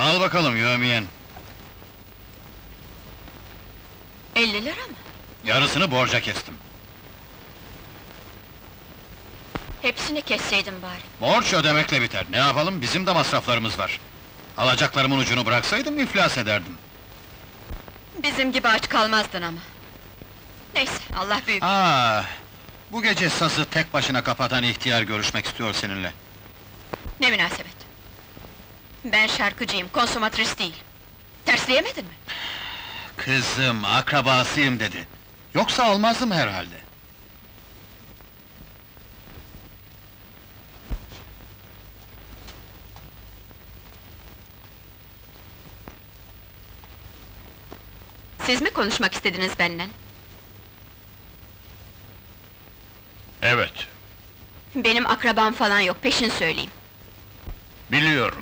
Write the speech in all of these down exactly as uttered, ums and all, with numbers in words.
Al bakalım yövmiyen. elli lira mı? Yarısını borca kestim. Hepsini kesseydin bari. Borç ödemekle biter. Ne yapalım, bizim de masraflarımız var. Alacaklarımın ucunu bıraksaydım iflas ederdim. Bizim gibi aç kalmazdın ama. Neyse, Allah büyük. Aa, bu gece sazı tek başına kapatan ihtiyar görüşmek istiyor seninle. Ne münasebet! Ben şarkıcıyım, konsomatris değil. Tersleyemedin mi? Kızım, akrabasıyım dedi. Yoksa almazdım herhalde. Siz mi konuşmak istediniz benden? Evet, Benim akrabam falan yok, peşin söyleyeyim. biliyorum.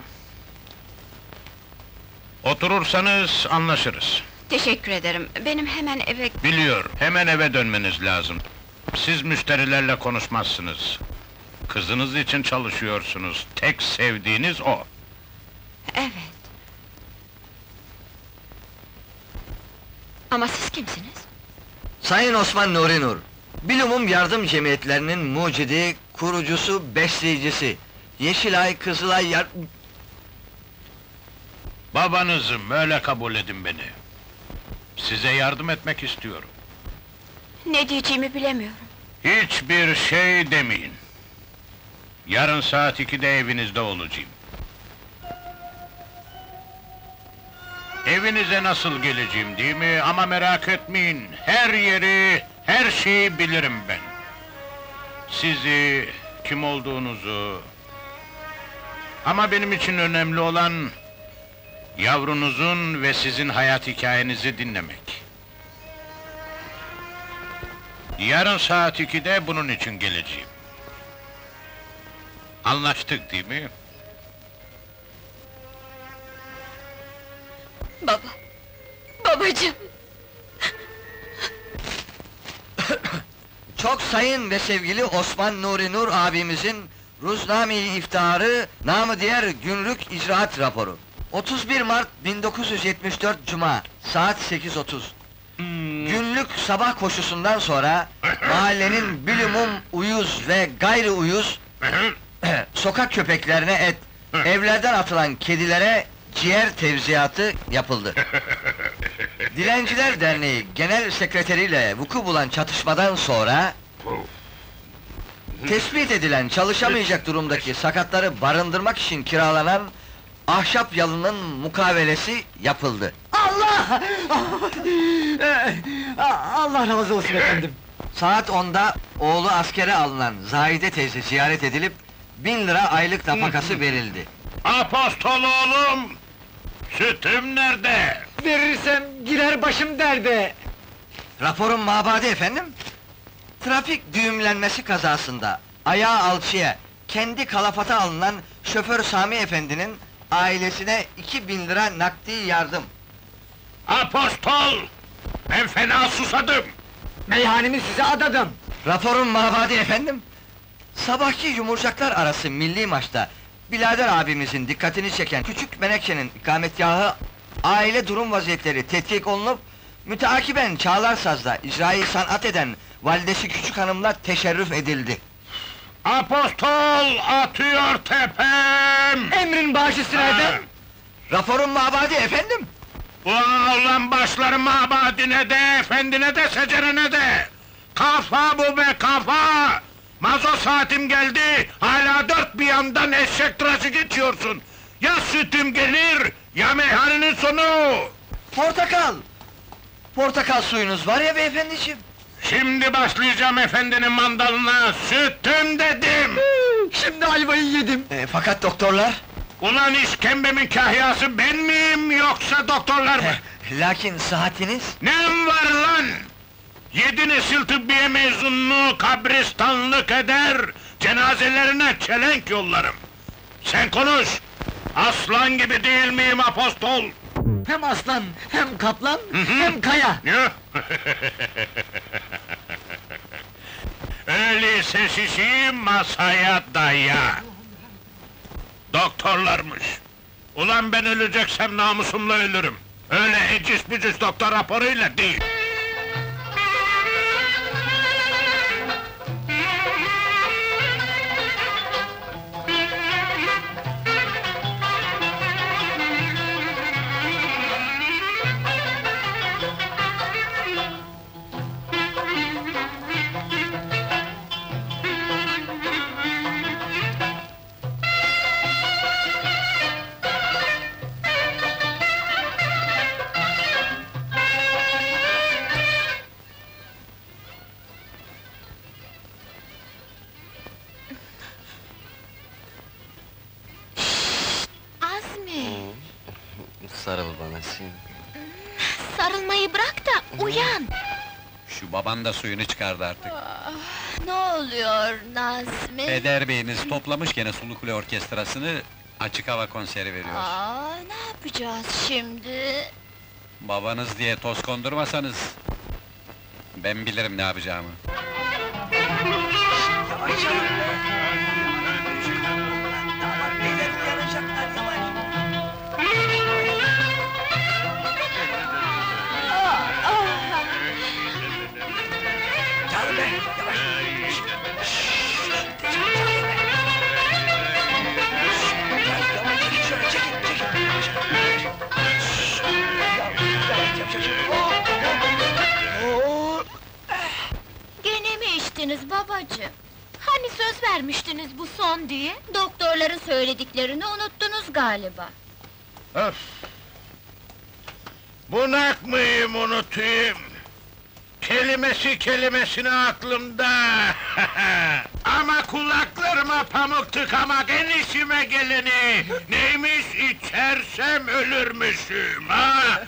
Oturursanız anlaşırız. Teşekkür ederim, benim hemen eve... Biliyorum, hemen eve dönmeniz lazım. Siz müşterilerle konuşmazsınız. Kızınız için çalışıyorsunuz, tek sevdiğiniz o. Evet. Ama siz kimsiniz? Sayın Osman Nuri Nur, Bilumum Yardım Cemiyetlerinin mucidi, kurucusu, besleyicisi. Yeşilay, Kızılay yar... Babanızım, öyle kabul edin beni. Size yardım etmek istiyorum. Ne diyeceğimi bilemiyorum. Hiçbir şey demeyin. Yarın saat ikide evinizde olacağım. Evinize nasıl geleceğim değil mi? Ama merak etmeyin, her yeri, her şeyi bilirim ben. Sizi, kim olduğunuzu... Ama benim için önemli olan... yavrunuzun ve sizin hayat hikayenizi dinlemek. Yarın saat ikide bunun için geleceğim. Anlaştık değil mi? Baba! Babacığım! Çok sayın ve sevgili Osman Nuri Nur abimizin... Ruzname-i İftiharı, namı diğer Günlük İcraat Raporu. otuz bir Mart bin dokuz yüz yetmiş dört Cuma, saat sekiz otuz. Günlük sabah koşusundan sonra... mahallenin bilumum uyuz ve gayri uyuz... sokak köpeklerine et, evlerden atılan kedilere ciğer tevziyatı yapıldı. Dilenciler Derneği Genel Sekreteriyle vuku bulan çatışmadan sonra... tespit edilen çalışamayacak durumdaki sakatları barındırmak için kiralanan... ahşap yalının mukavelesi yapıldı. Allah! Allah razı olsun efendim. Saat onda oğlu askere alınan Zahide teyze ziyaret edilip... bin lira aylık nafakası verildi. Apostol oğlum! Sütüm nerede? Verirsem girer başım derde. Raporun mabadi efendim? Trafik düğümlenmesi kazasında ayağı alçıya, kendi kalafata alınan şoför Sami efendinin ailesine iki bin lira nakdi yardım. Apostol! Ben fena susadım! Meyhanemi size adadım. Raporun mabadi efendim? Sabahki yumurcaklar arası milli maçta birader abimizin dikkatini çeken küçük Menekşe'nin ikametgahı aile durum vaziyetleri tetkik olunup müteakiben Çağlarsaz'da icrayı sanat eden validesi küçük hanımla teşerrüf edildi. Apostol atıyor tepem! Emrin başı üstüne efendim. Raporun mabadi efendim? Ulan başları mabadine de, efendine de, secerene de! Kafa bu be kafa! Mazo saatim geldi, hala dört bir yandan eşek tıraşı geçiyorsun! Ya sütüm gelir, ya meyhanenin sonu! Portakal! Portakal suyunuz var ya beyefendiciğim! Şimdi başlayacağım efendinin mandalına, sütüm dedim! Şimdi ayvayı yedim. E, fakat doktorlar... Ulan işkembemin kahyası ben miyim, yoksa doktorlar mı? Eh, lakin saatiniz... Nem var lan! Yedi nesil tıbbiye mezununu kabristanlık eder, cenazelerine çelenk yollarım! Sen konuş! Aslan gibi değil miyim apostol? Hem aslan, hem kaplan, hem kaya. Ya? Öyleyse şişi masaya daya! Doktorlarmış! Ulan ben öleceksem namusumla ölürüm. Öyle eciş bücüş doktor raporuyla değil. Azmi, Sarıl bana Sim. sarılmayı bırak da uyan! Şu baban da suyunu çıkardı artık. Ne oluyor Nazmi? Peder beyiniz toplamış gene Sulukule Orkestrası'nı, açık hava konseri veriyor. Aa, ne yapacağız şimdi? Babanız diye toz kondurmasanız... Ben bilirim ne yapacağımı. Gene mi içtiniz babacığım? Hani söz vermiştiniz bu son diye? Doktorların söylediklerini unuttunuz galiba. Öf! Bunak mıyım unutayım? Kelimesi kelimesine aklımda! Ama kulaklarıma pamuk tıkamak en işime geleni! Neymiş, içersem ölürmüşüm, ha?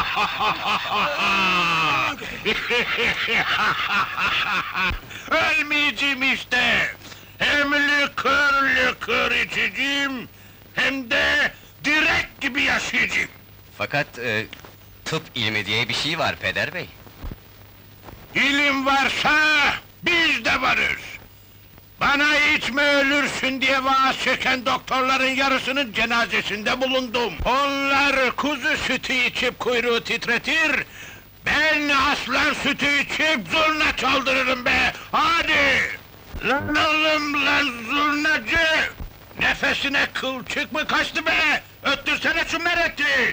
Ölmeyeceğim işte! Hem lükür lükür içeceğim, hem de direk gibi yaşayacağım! Fakat e, tıp ilmi diye bir şey var Peder bey. İlim varsa, biz de varız! Bana içme ölürsün diye vaaz çeken doktorların yarısının cenazesinde bulundum. Onlar kuzu sütü içip kuyruğu titretir, ben aslan sütü içip zurna çaldırırım be! Hadi! Lan oğlum lan zurnacı! Nefesine kılçık mı kaçtı be? Öttürsene şu mereti!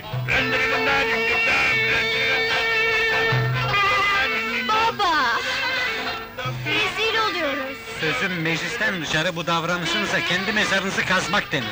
Baba! Rezil oluyoruz! Sözüm meclisten dışarı bu davranışınıza kendi mezarınızı kazmak denir.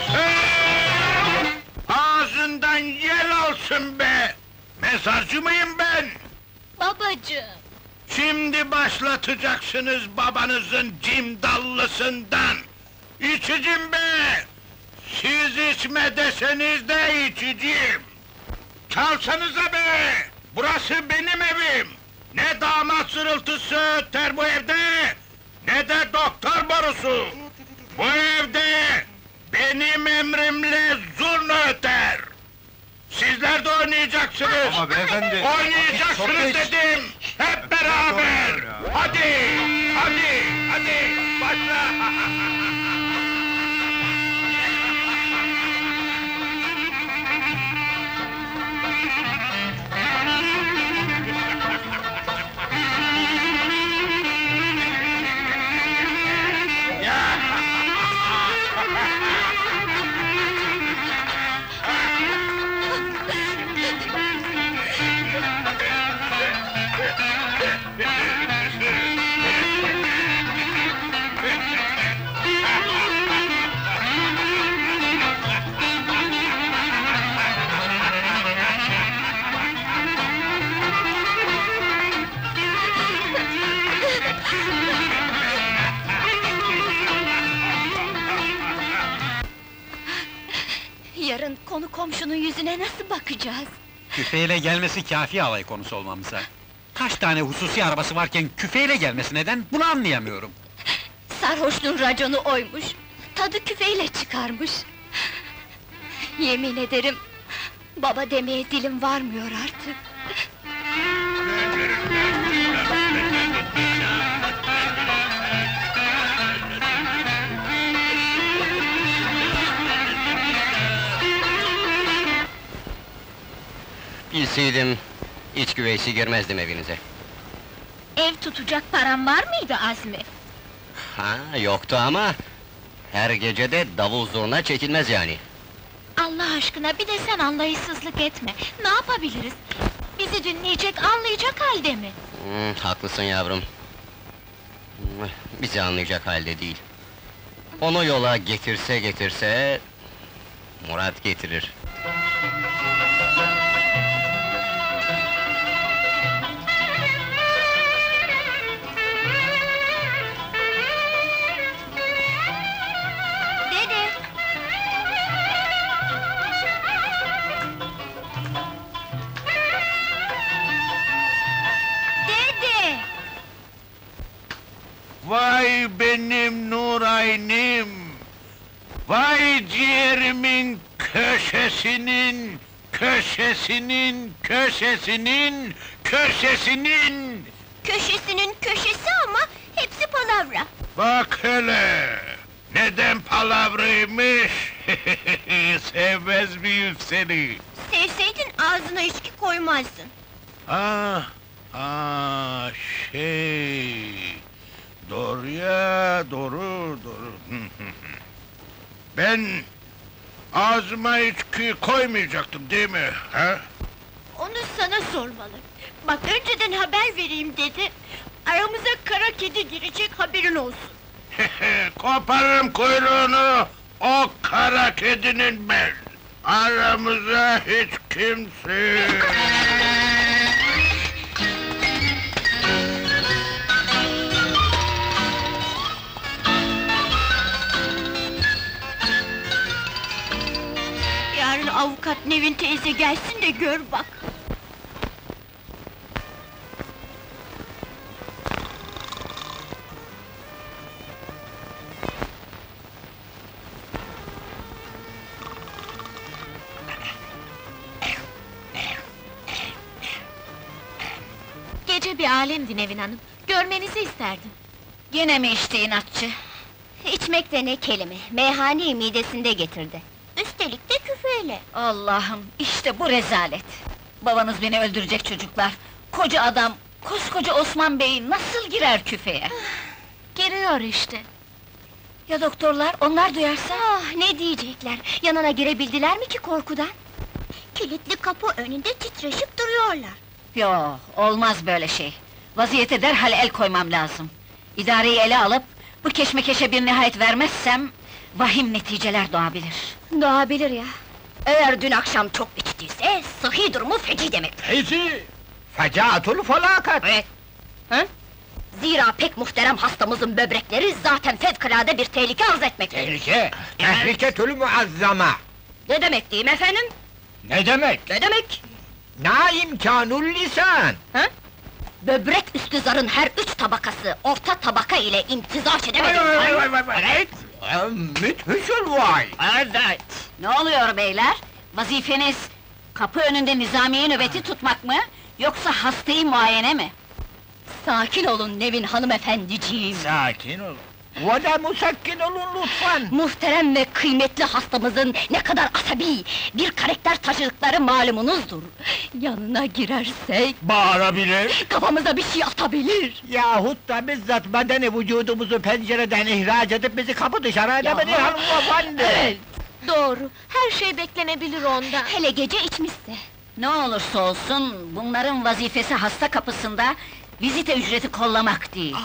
Ağzından yel olsun be! Mezarcı mıyım ben? Babacığım! Şimdi başlatacaksınız babanızın cimdallısından! İçicim be! Siz içme deseniz de içicim! Çalsanıza be! Burası benim evim! Ne damat zırıltısı öter bu evde, ne de doktor borusu! Bu evde benim emrimle zurna öter! Sizler de oynayacaksınız! Ama beyefendi... Oynayacaksınız dedim! Hep beraber! Hadi! Hadi! Hadi! Başla! Yarın konu komşunun yüzüne nasıl bakacağız? Küfeyle gelmesi kâfi alay konusu olmamıza. Kaç tane hususi arabası varken küfeyle gelmesi neden? Bunu anlayamıyorum. Sarhoşluğun raconu oymuş, tadı küfeyle çıkarmış. Yemin ederim, baba demeye dilim varmıyor artık. Bilseydim, iç güveysi girmezdim evinize. Ev tutacak param var mıydı Azmi? Ha, yoktu ama... Her gece de davul zurna çekilmez yani. Allah aşkına bir de sen anlayışsızlık etme. Ne yapabiliriz? Bizi dinleyecek, anlayacak halde mi? Hmm, haklısın yavrum. Hmm, Bizi anlayacak halde değil. Onu yola getirse getirse... Murat getirir. Dede! Dede! Vay benim Nuraynim! Vay ciğerimin köşesinin, köşesinin, köşesinin, köşesinin! Köşesinin köşesi ama hepsi palavra. Bak hele! Neden palavraymış? Sevmez miyim seni? Sevseydin ağzına içki koymazdın. Ah, ah, şey... Doğru ya, doğru, doğru. Ben... Ağzıma içki koymayacaktım değil mi? Ha? Onu sana sormalı. Bak önceden haber vereyim dedi. Aramıza kara kedi girecek, haberin olsun. Koparırım kuyruğunu, o kara kedinin ben! Aramıza hiç kimse... Yarın avukat Nevin teyze gelsin de gör bak. Gece bir alemdi Nevin Hanım. Görmenizi isterdim. Gene mi içti inatçı? İçmek de ne kelime, meyhaneyi midesinde getirdi. Üstelik de küfeyle. Allah'ım, işte bu rezalet! Babanız beni öldürecek çocuklar! Koca adam, koskoca Osman Bey nasıl girer küfeye? Giriyor işte. Ya doktorlar, onlar duyarsa? Ah, ne diyecekler? Yanına girebildiler mi ki korkudan? Kilitli kapı önünde titreşip duruyorlar. Yo, olmaz böyle şey! Vaziyete derhal el koymam lazım! İdareyi ele alıp, bu keşmekeşe bir nihayet vermezsem... vahim neticeler doğabilir. Doğabilir ya. Eğer dün akşam çok içtiyse, sıhhi durumu feci demek. Feci! Fecaatul felakat! Evet. Hı? Zira pek muhterem hastamızın böbrekleri zaten fevkalade bir tehlike arz etmektedir. Tehlike! Tehliketül muazzama! Ne demek diyeyim efendim? Ne demek? Ne demek? Na imkanul lisan! Hı? Böbrek üstü zarın her üç tabakası, orta tabaka ile imtizaç edemedi. Evet! Müthişül vay! Evet! Ne oluyor beyler? Vazifeniz, kapı önünde nizamiye nöbeti tutmak mı? Yoksa hastayı muayene mi? Sakin olun Nevin hanımefendiciğim. Sakin ol! Ve de musakkin olun lütfen! Muhterem ve kıymetli hastamızın ne kadar asabi, bir karakter taşıdıkları malumunuzdur. Yanına girersek, Bağırabilir! kafamıza bir şey atabilir. Yahut da bizzat bedeni vücudumuzu pencereden ihraç edip bizi kapı dışarı edebilir hanımefendi! Evet, doğru, her şey beklenebilir ondan. Hele gece içmişse. Ne olursa olsun, bunların vazifesi hasta kapısında... vizite ücreti kollamak değil.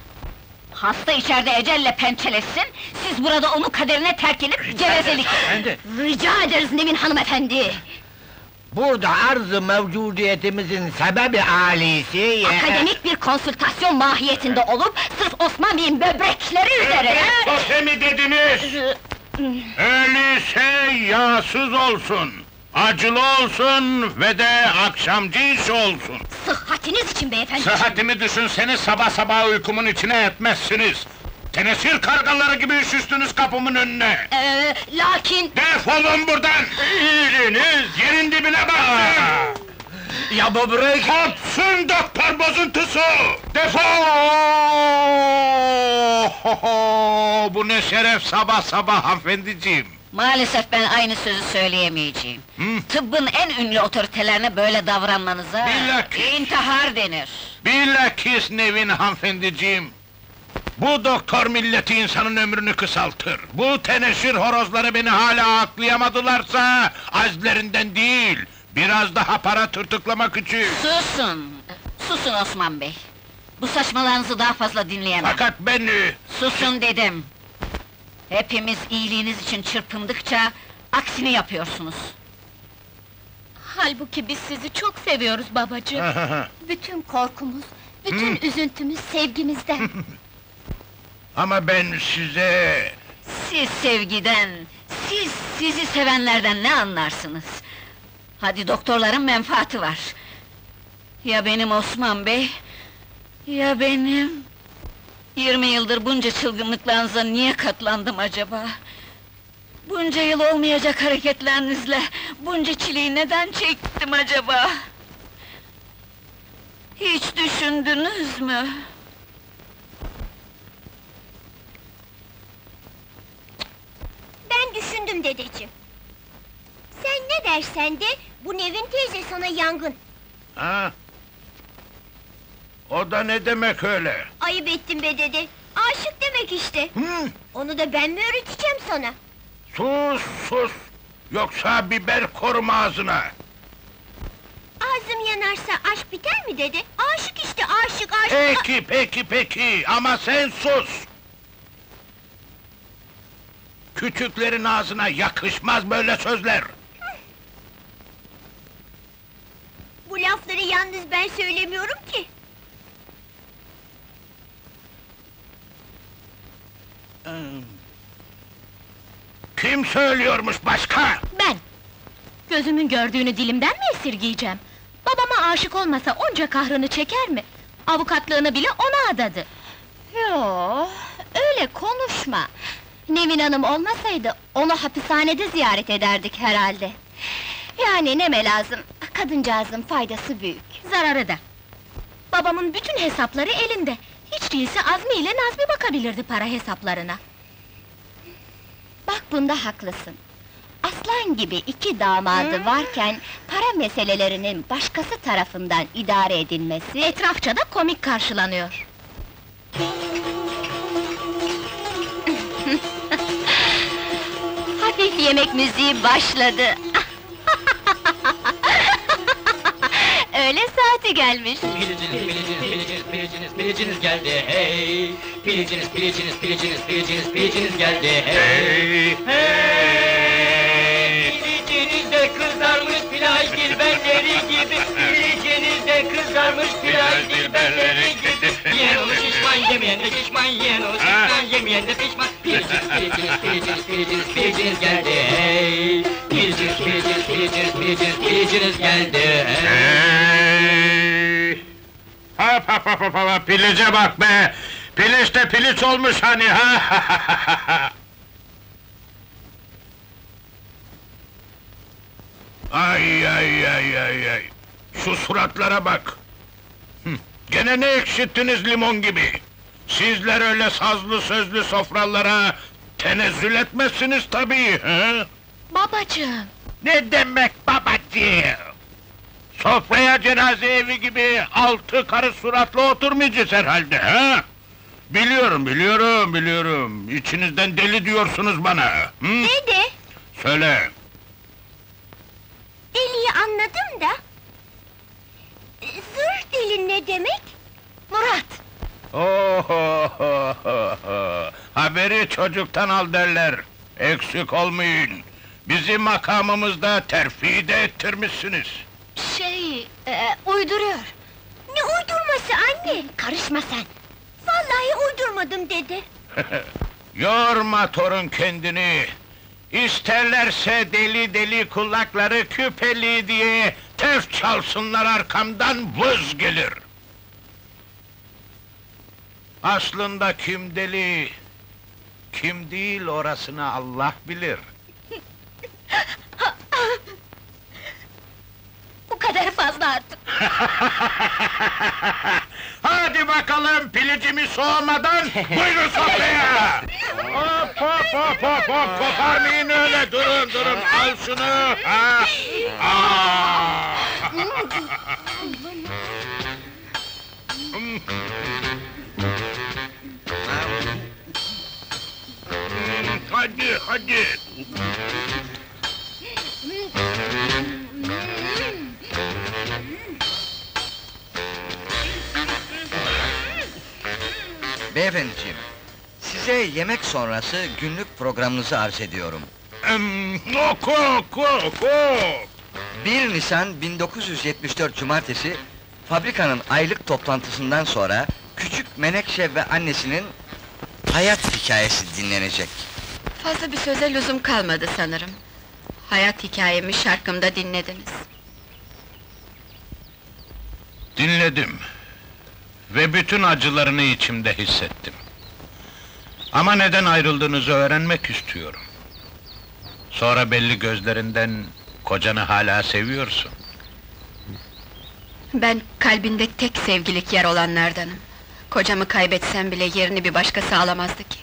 Hasta içeride ecelle pençelesin, siz burada onu kaderine terk edip gevezelik... Efendi! Rica ederiz Nevin hanımefendi. Burada arz-ı mevcudiyetimizin sebebi alisi... Akademik bir konsültasyon mahiyetinde olup, sırf Osman Bey'in böbrekleri üzerine... Sofemi dediniz! Öyleyse yağsız olsun, acılı olsun ve de akşamcı iş olsun. Sıhhatiniz için beyefendi. Sıhhatimi düşünseniz sabah sabah uykumun içine etmezsiniz. Teneşir kargaları gibi üşüştünüz kapımın önüne. Ee, lakin... Defolun buradan! İyiliğiniz yerin dibine baksın! Ya böbrek! Kopsun doktor bozuntusu! Defol! Bu ne şeref sabah sabah hanımefendiciğim! Maalesef ben aynı sözü söyleyemeyeceğim. Hı? Tıbbın en ünlü otoritelerine böyle davranmanıza... Bilakis. ...intihar denir. Bilakis Nevin hanımefendiciğim! Bu doktor milleti insanın ömrünü kısaltır. Bu teneşir horozları beni hala aklayamadılarsa... ...azlerinden değil, biraz daha para tırtıklamak için. Susun! Susun Osman Bey! Bu saçmalarınızı daha fazla dinleyemem. Fakat beni... Susun dedim! Hepimiz iyiliğiniz için çırpındıkça... ...aksini yapıyorsunuz. Halbuki biz sizi çok seviyoruz babacığım. Bütün korkumuz, bütün üzüntümüz sevgimizden. Ama ben size... Siz sevgiden, siz sizi sevenlerden ne anlarsınız? Hadi doktorların menfaati var. Ya benim Osman Bey, ya benim... Yirmi yıldır bunca çılgınlıklarınıza niye katlandım acaba? Bunca yıl olmayacak hareketlerinizle, bunca çileyi neden çektim acaba? Hiç düşündünüz mü? Ben düşündüm dedeciğim. Sen ne dersen de, bu Nevin teyze sana yangın. Ha? O da ne demek öyle? Ayıp ettin be dede, aşık demek işte. Hı? Onu da ben mi öğreteceğim sana? Sus, sus! Yoksa biber korum ağzına! Ağzım yanarsa aşk biter mi dede? Aşık işte, aşık, aşık... Peki, peki, peki! Ama sen sus! Küçüklerin ağzına yakışmaz böyle sözler! Bu lafları yalnız ben söylemiyorum ki. Kim söylüyormuş başka? Ben! Gözümün gördüğünü dilimden mi esirgeyeceğim? Babama aşık olmasa onca kahrını çeker mi? Avukatlığını bile ona adadı. Yo, öyle konuşma! Nevin Hanım olmasaydı, onu hapishanede ziyaret ederdik herhalde. Yani neme lazım, kadıncağızın faydası büyük. Zararı da. Babamın bütün hesapları elinde. Hiç değilse Azmi ile Nazmi bakabilirdi para hesaplarına. Bak bunda haklısın. Aslan gibi iki damadı varken... ...para meselelerinin başkası tarafından idare edilmesi... ...etrafça da komik karşılanıyor. Hafif yemek müziği başladı. Öğle saati gelmiş. Piliciniz, piliciniz, piliciniz, piliciniz, piliciniz geldi hey! Piliciniz, piliciniz, piliciniz, piliciniz, piliciniz geldi hey! Hey! Piliciniz de kızarmış plaj dilberleri gibi, piliciniz de kızarmış plaj dilberleri gibi. Yiyen onu şişman, yemeyen de şişman, yiyen onu şişman, yemeyen de pişman. Piliciniz, piliciniz, piliciniz, piliciniz, piliciniz geldi hey! Piliciniz, piliciniz, piliciniz, piliciniz, piliciniz geldi hey! Hop hop hop hop hop, pilice bak be! Piliç de piliç olmuş hani ha! Ay ay ay ay ay! Şu suratlara bak! Hı, gene ne ekşittiniz limon gibi? Sizler öyle sazlı sözlü sofralara tenezzül etmezsiniz tabii, he? Babacığım! Ne demek babacığım? Sofraya cenaze evi gibi altı karı suratlı oturmayacağız herhalde, ha? Biliyorum, biliyorum, biliyorum. İçinizden deli diyorsunuz bana, hı? Dede, Söyle. deliyi anladım da... ...zırh deli ne demek? Murat! Oho, haberi çocuktan al derler. Eksik olmayın. Bizi makamımızda terfi de ettirmişsiniz. Şey, e, uyduruyor. Ne uydurması anne? Karışma sen! Vallahi uydurmadım dede. Yorma torun kendini. İsterlerse deli deli kulakları küpeli diye tef çalsınlar arkamdan, vız gelir. Aslında kim deli, kim değil orasını Allah bilir. Bu kadar fazla artık! Hadi bakalım pilicimi soğumadan, buyurun sofraya! Hop hop hop! hop hop hop, koparmayın öyle, durun durun, al şunu! Ha! Aa! Hadi, hadi! Beyefendiciğim, size yemek sonrası günlük programınızı arz ediyorum. Em, Oku, oku, oku! bir Nisan bin dokuz yüz yetmiş dört Cumartesi, fabrikanın aylık toplantısından sonra küçük Menekşe ve annesinin hayat hikayesi dinlenecek. Fazla bir söze lüzum kalmadı sanırım. Hayat hikayemi şarkımda dinlediniz. Dinledim. Ve bütün acılarını içimde hissettim. Ama neden ayrıldığınızı öğrenmek istiyorum. Sonra belli gözlerinden, kocanı hala seviyorsun. Ben kalbinde tek sevgilik yer olanlardanım. Kocamı kaybetsem bile yerini bir başkası alamazdı ki.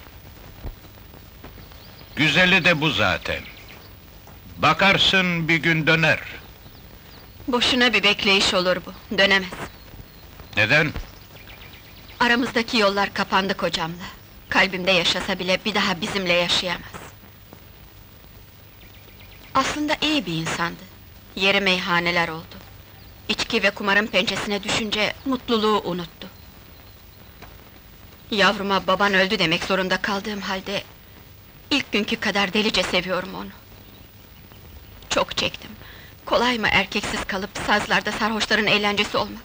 Güzeli de bu zaten. Bakarsın bir gün döner. Boşuna bir bekleyiş olur bu, dönemez. Neden? Aramızdaki yollar kapandı kocamla. Kalbimde yaşasa bile bir daha bizimle yaşayamaz. Aslında iyi bir insandı. Yeri meyhaneler oldu. İçki ve kumarın pençesine düşünce mutluluğu unuttu. Yavruma baban öldü demek zorunda kaldığım halde ilk günkü kadar delice seviyorum onu. Çok çektim. Kolay mı erkeksiz kalıp sazlarda sarhoşların eğlencesi olmak?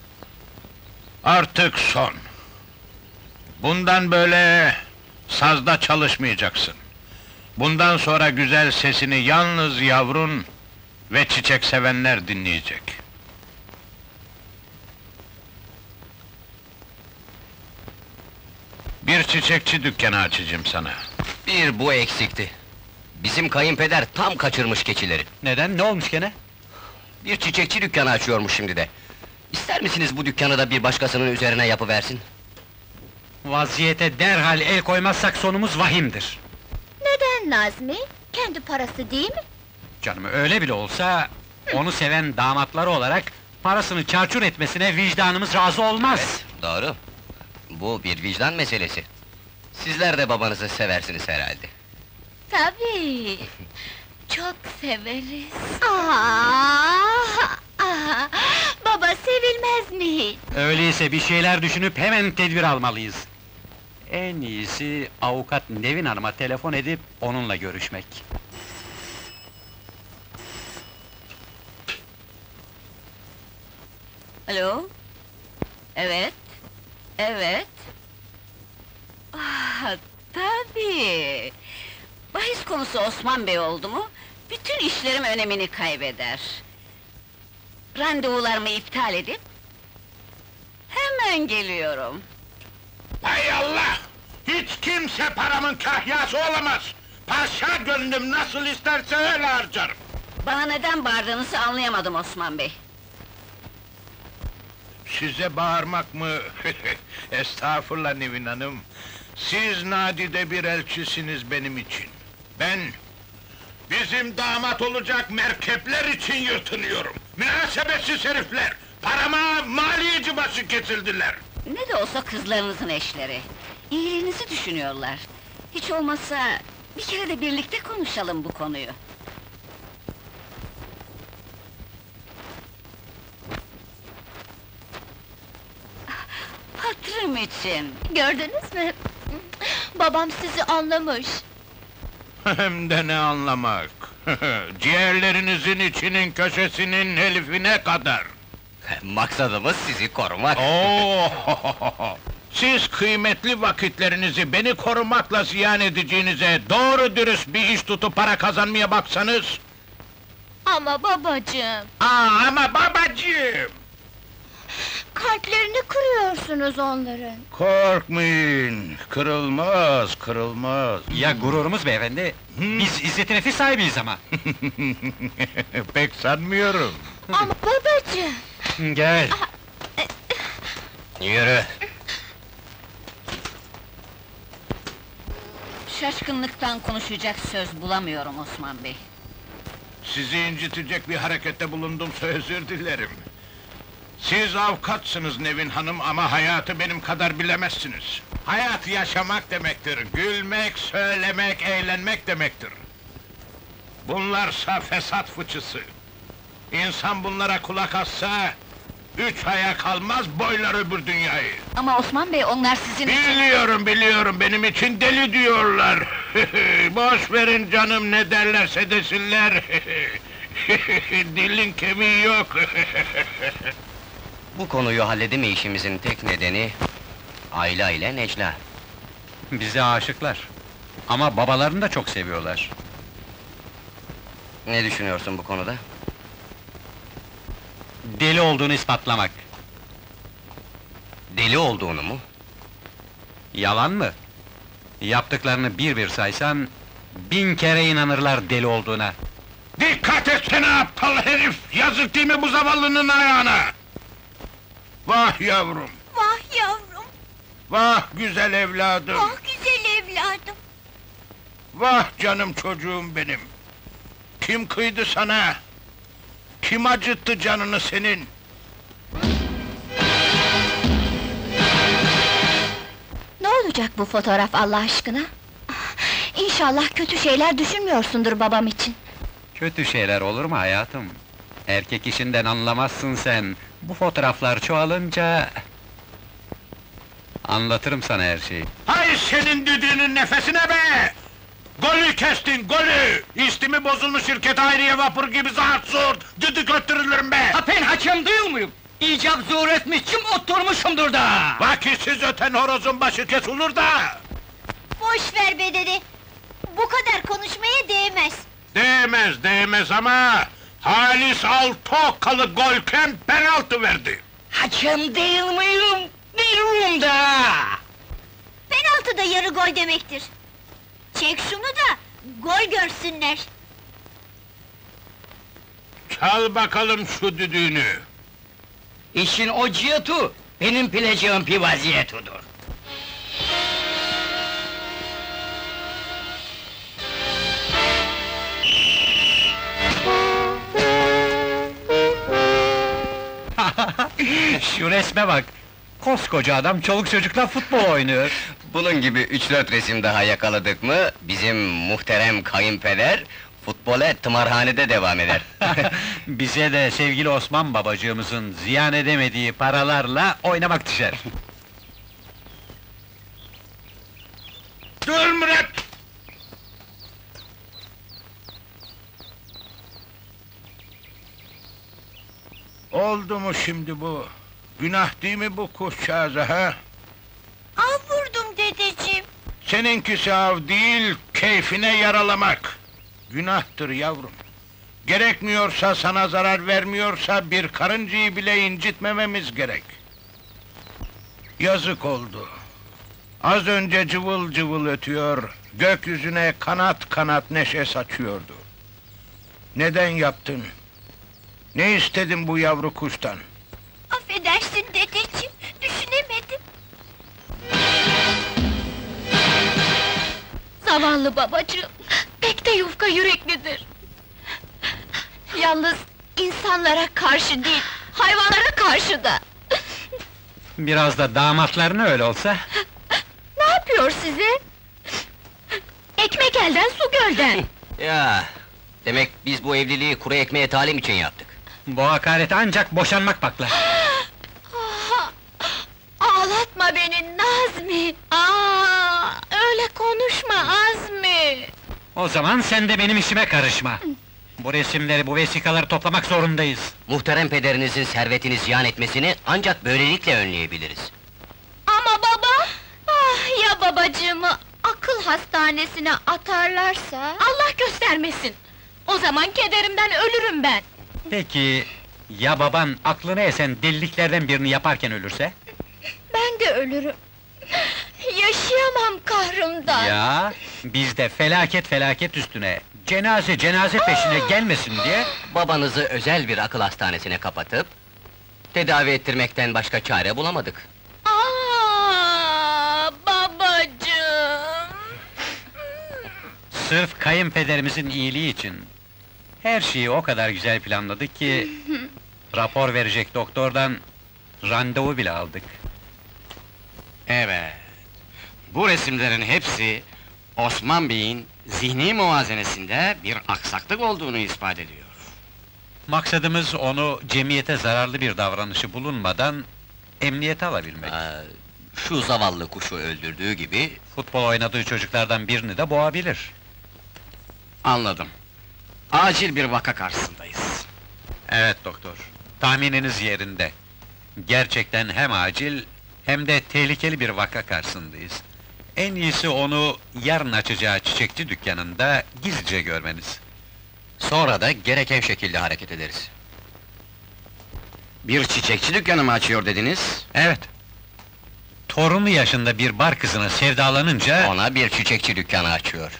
Artık son. Bundan böyle sazda çalışmayacaksın. Bundan sonra güzel sesini yalnız yavrun ve çiçek sevenler dinleyecek. Bir çiçekçi dükkanı açacağım sana. Bir bu eksikti. Bizim kayınpeder tam kaçırmış keçileri. Neden, ne olmuş gene? Bir çiçekçi dükkanı açıyormuş şimdi de. İster misiniz bu dükkanı da bir başkasının üzerine yapıversin? Vaziyete derhal el koymazsak sonumuz vahimdir. Neden Nazmi? Kendi parası değil mi? Canım öyle bile olsa, onu seven damatları olarak parasını çarçur etmesine vicdanımız razı olmaz. Evet, doğru. Bu bir vicdan meselesi. Sizler de babanızı seversiniz herhalde. Tabii! Çok severiz! Aa, aa, baba sevilmez mi hiç? Öyleyse bir şeyler düşünüp hemen tedbir almalıyız. En iyisi avukat Nevin Hanım'a telefon edip onunla görüşmek. Alo? Evet, evet. Ah, tabii! Bahis konusu Osman Bey oldu mu, bütün işlerim önemini kaybeder. Randevularımı iptal edip, hemen geliyorum. Hay Allah! Hiç kimse paramın kahyası olamaz! Paşa gönlüm nasıl isterse öyle harcarım! Bana neden bağırdığınızı anlayamadım Osman Bey. Size bağırmak mı? Estağfurullah Nevin Hanım! Siz nadide bir elçisiniz benim için. Ben, bizim damat olacak merkepler için yırtınıyorum. Münasebetsiz herifler! Parama maliyeci başı kesildiler! Ne de olsa kızlarınızın eşleri. İyiliğinizi düşünüyorlar. Hiç olmazsa bir kere de birlikte konuşalım bu konuyu. Hatırım için. Gördünüz mü? Babam sizi anlamış. Hem de ne anlamak! Ciğerlerinizin içinin köşesinin elifine kadar! Maksadımız sizi korumak. Oo! Siz kıymetli vakitlerinizi beni korumakla ziyan edeceğinize doğru dürüst bir iş tutup para kazanmaya baksanız... Ama babacığım, Aa, ama babacığım! Kalplerini kırıyorsunuz onların. Korkmayın, kırılmaz, kırılmaz. Ya gururumuz beyefendi? Biz izzet nefis sahibiyiz ama. Pek sanmıyorum. Ama babacığım! Gel. Yürü! Şaşkınlıktan konuşacak söz bulamıyorum Osman Bey. Sizi incitecek bir harekette bulundumsa özür dilerim. Siz avukatsınız Nevin Hanım ama hayatı benim kadar bilemezsiniz. Hayat yaşamak demektir, gülmek, söylemek, eğlenmek demektir. Bunlarsa fesat fıçısı. İnsan bunlara kulak assa, üç aya kalmaz boylar öbür dünyayı. Ama Osman Bey, onlar sizin için... Biliyorum, biliyorum, benim için deli diyorlar. Boş verin canım, ne derlerse desinler. Dilin kemiği yok. Bu konuyu halledemeyişimizin tek nedeni... Ayla ile Necla. Bize aşıklar. Ama babalarını da çok seviyorlar. Ne düşünüyorsun bu konuda? Deli olduğunu ispatlamak. Deli olduğunu mu? Yalan mı? Yaptıklarını bir bir saysan... bin kere inanırlar deli olduğuna. Dikkat etsene aptal herif! Yazık değil mi bu zavallının ayağına? Vah yavrum! Vah yavrum, Vah güzel evladım! vah güzel evladım. Vah canım çocuğum benim! Kim kıydı sana? Kim acıttı canını senin? Ne olacak bu fotoğraf Allah aşkına? İnşallah kötü şeyler düşünmüyorsundur babam için. Kötü şeyler olur mu hayatım? Erkek işinden anlamazsın sen. Bu fotoğraflar çoğalınca... Anlatırım sana her şeyi. Hay senin düdüğünün nefesine be! Golü kestin, golü! İstimi bozulmuş şirket Hayriye Vapur gibi zart zurt! Düdük öttürülürüm be! Ha ben hakem değil muyum? İcap zuhur etmişim, oturmuşumdur da! Vakitsiz öten horozun başı kesulur da! Boş ver be dede. Bu kadar konuşmaya değmez. Değmez, değmez ama... Halis altı okkalı golken penaltı verdi! Hakem değil miyim? Değilim da! Penaltı da yarı gol demektir. Çek şunu da gol görsünler. Çal bakalım şu düdüğünü! İşin o cihetu, benim bileceğim bir vaziyetudur. Şu resme bak! Koskoca adam çoluk çocukla futbol oynuyor. Bunun gibi üç dört resim daha yakaladık mı... ...bizim muhterem kayınpeder... ...futbola tımarhanede devam eder. Bize de sevgili Osman babacığımızın ziyan edemediği paralarla oynamak düşer. Dur Murat! Oldu mu şimdi bu? Günah değil mi bu kuşçağıza ha? Av vurdum dedeciğim. Seninkisi av değil, keyfine yaralamak! Günahtır yavrum! Gerekmiyorsa, sana zarar vermiyorsa, bir karıncayı bile incitmememiz gerek! Yazık oldu! Az önce cıvıl cıvıl ötüyor, gökyüzüne kanat kanat neşe saçıyordu. Neden yaptın? Ne istedin bu yavru kuştan? Affedersin dedeciğim, düşünemedim. Zavallı babacığım, pek de yufka yüreklidir. Yalnız insanlara karşı değil, hayvanlara karşı da. Biraz da damatlarına öyle olsa... Ne yapıyor size? Ekmek elden, su gölden. Ya, demek biz bu evliliği kuru ekmeğe talim için yaptık. Bu hakareti ancak boşanmak baklar. Ah, ağlatma beni Nazmi! Aa, öyle konuşma Azmi! O zaman sen de benim işime karışma. Bu resimleri, bu vesikaları toplamak zorundayız. Muhterem pederinizin servetini ziyan etmesini ancak böylelikle önleyebiliriz. Ama baba! Ah, ya babacığımı akıl hastanesine atarlarsa? Allah göstermesin! O zaman kederimden ölürüm ben! Peki... ya baban aklına esen deliliklerden birini yaparken ölürse? Ben de ölürüm! Yaşayamam kahrımdan! Ya, biz de felaket felaket üstüne... ...cenaze cenaze peşine gelmesin diye... Babanızı özel bir akıl hastanesine kapatıp... ...tedavi ettirmekten başka çare bulamadık. Aa, babacığım! Sırf kayınpederimizin iyiliği için... Her şeyi o kadar güzel planladık ki... Rapor verecek doktordan... randevu bile aldık. Evet. Bu resimlerin hepsi... Osman Bey'in zihni muvazenesinde bir aksaklık olduğunu ispat ediyor. Maksadımız onu cemiyete zararlı bir davranışı bulunmadan... emniyete alabilmek. Şu zavallı kuşu öldürdüğü gibi... Futbol oynadığı çocuklardan birini de boğabilir. Anladım. Acil bir vaka karşısındayız. Evet doktor, tahmininiz yerinde. Gerçekten hem acil, hem de tehlikeli bir vaka karşısındayız. En iyisi onu yarın açacağı çiçekçi dükkanında gizlice görmeniz. Sonra da gereken şekilde hareket ederiz. Bir çiçekçi dükkanı mı açıyor dediniz? Evet. Torunu yaşında bir bar kızına sevdalanınca... Ona bir çiçekçi dükkanı açıyor.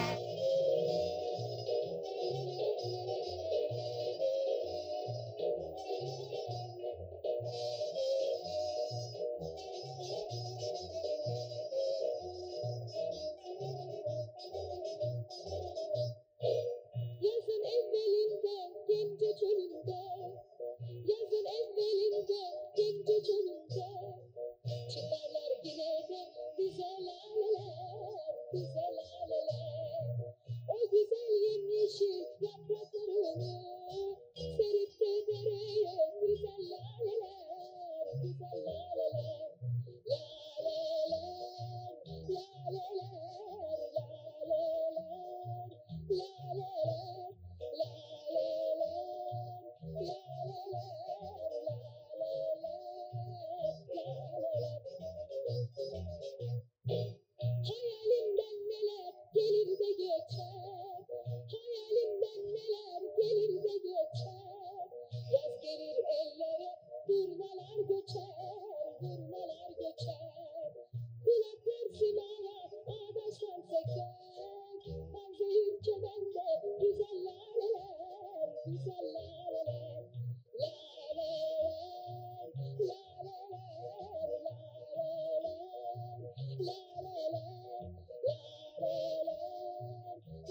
Yazın evvelinde Gence çölünde, yazın evvelinde Gence çölünde, çıkarlar yine de bize laleler, bize laleler. O güzel yemyeşil yapraklarını serip de dereye güzel laleler, güzel laleler. Laleler, laleler, laleler, laleler. Hayalimden neler gelir de geçer, hayalimden neler gelir de geçer. Yaz gelir ellere, durnalar göçer, durnalar göçer. Kulak versin ağa, ağdaşlar seker. Taze ülkemende güzel laleler, güzel laleler. Laleler, laleler, laleler, laleler, laleler,